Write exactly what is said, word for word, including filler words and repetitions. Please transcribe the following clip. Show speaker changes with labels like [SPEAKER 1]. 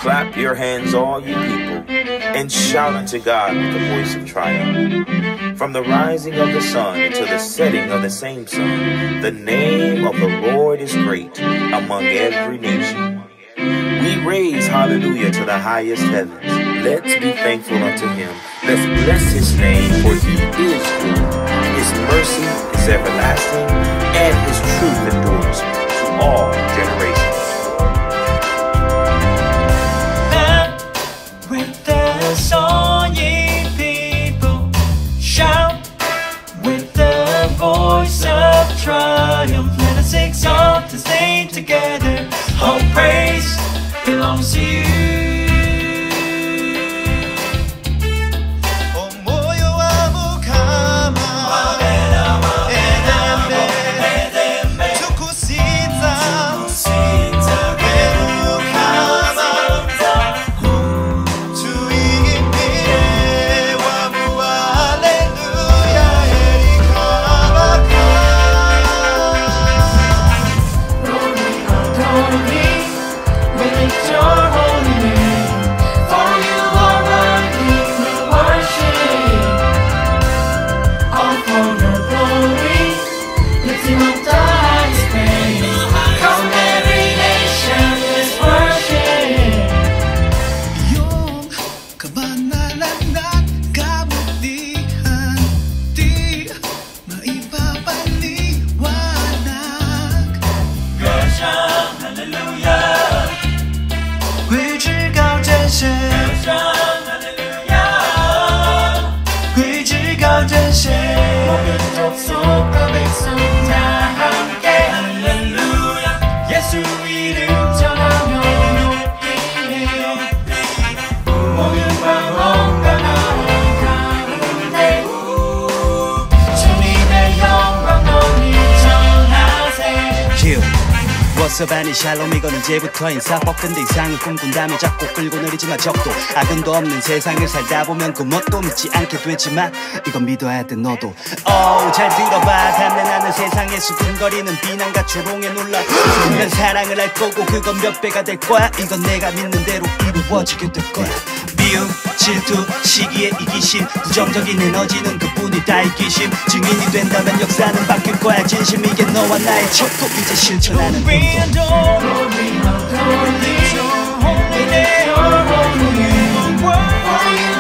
[SPEAKER 1] Clap your hands, all you people, and shout unto God with the voice of triumph. From the rising of the sun until the setting of the same sun, the name of the Lord is great among every nation. We raise hallelujah to the highest heavens. Let's be thankful unto him. Let's bless his name, for he is good. His mercy is everlasting, and his truth endures to all generations.
[SPEAKER 2] With the song, ye people, shout with the voice of triumph. Let us exalt his name together. All praise belongs to you.
[SPEAKER 3] 서반이 샬롬 이건 이제부터 인사 뻗근데 이상을 꿈꾼다며 자꾸 끌고 내리지마 적도 악은도 없는 세상을 살다 보면 그 뭣도 믿지 않게 되지만 이건 믿어야 돼 너도 oh, 잘 들어봐 단단하는 세상에 수근거리는 비난과 조롱에 놀라 분명 사랑을 할 거고 그건 몇 배가 될 거야 이건 내가 믿는 대로 이루어지게 될 거야 미움, 질투, 시기의 이기심 부정적인 에너지는 그뿐이 다 이기심 증인이 된다면 역사는 바뀔 거야 진심 이게 너와 나의 척도 이제 실천하는 행동
[SPEAKER 2] Glory, glory, holy name, holy name,